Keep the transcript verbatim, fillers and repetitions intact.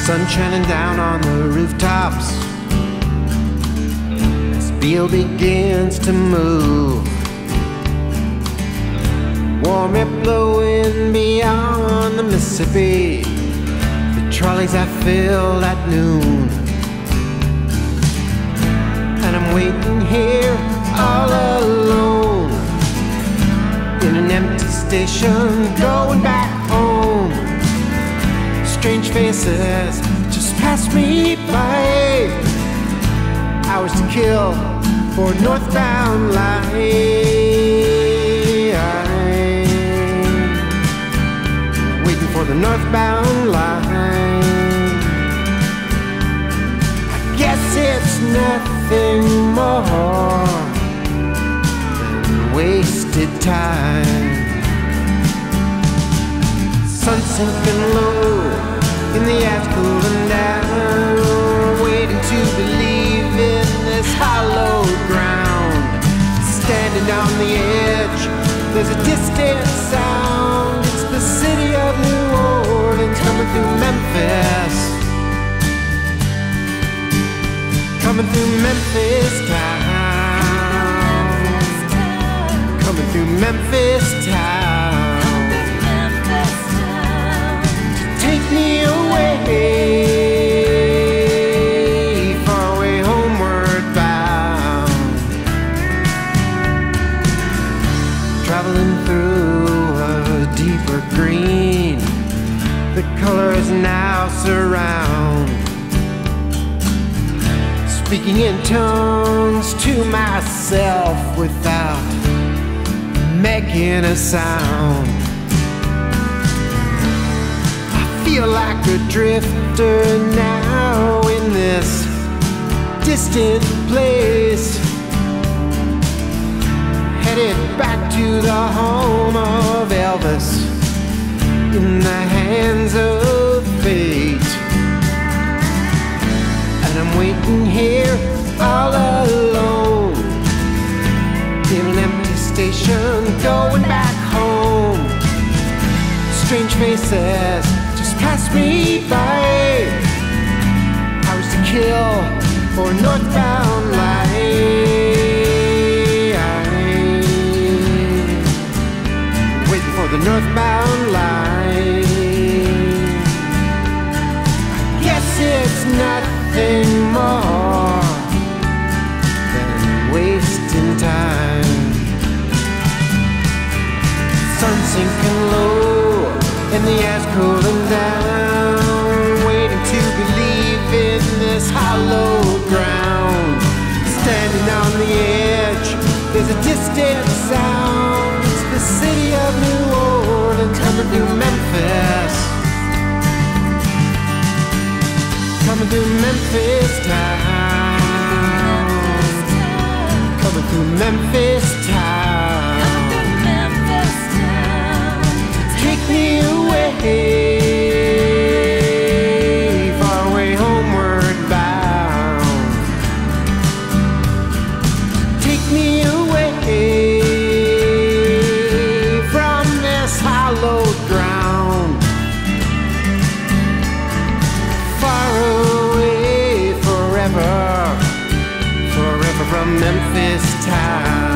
sun shining down on the rooftops as Beale begins to move. Warm air blowing beyond the Mississippi, the trolleys I filled at noon. And I'm waiting here all alone in an empty station going back home. Strange faces just pass me by, hours to kill for northbound line. Waiting for the northbound line. I guess it's nothing more than wasted time. Sun sinking low in the ash cooling down, waiting to believe in this hallowed ground. Standing on the edge, there's a distant sound. It's the city of New Orleans coming through Memphis, coming through Memphis town, coming through Memphis town. Take me away, far away, homeward bound. Traveling through a deeper green, the colors now surround. Speaking in tones to myself without making a sound. Feel like a drifter now in this distant place, headed back to the home of Elvis in the hands of fate. And I'm waiting here all alone in an empty station going back home. Strange faces pass me by, hours to kill for northbound line. Waiting for the northbound line. I guess it's nothing more than wasting time. Sun sinking low and the air's cooling down, waiting to believe in this hallowed ground. Standing on the edge, there's a distant sound. It's the city of New Orleans coming through Memphis, coming through Memphis town, coming through Memphis town. Take me away, far away, homeward bound. Take me away from this hallowed ground, far away, forever, forever from Memphis town.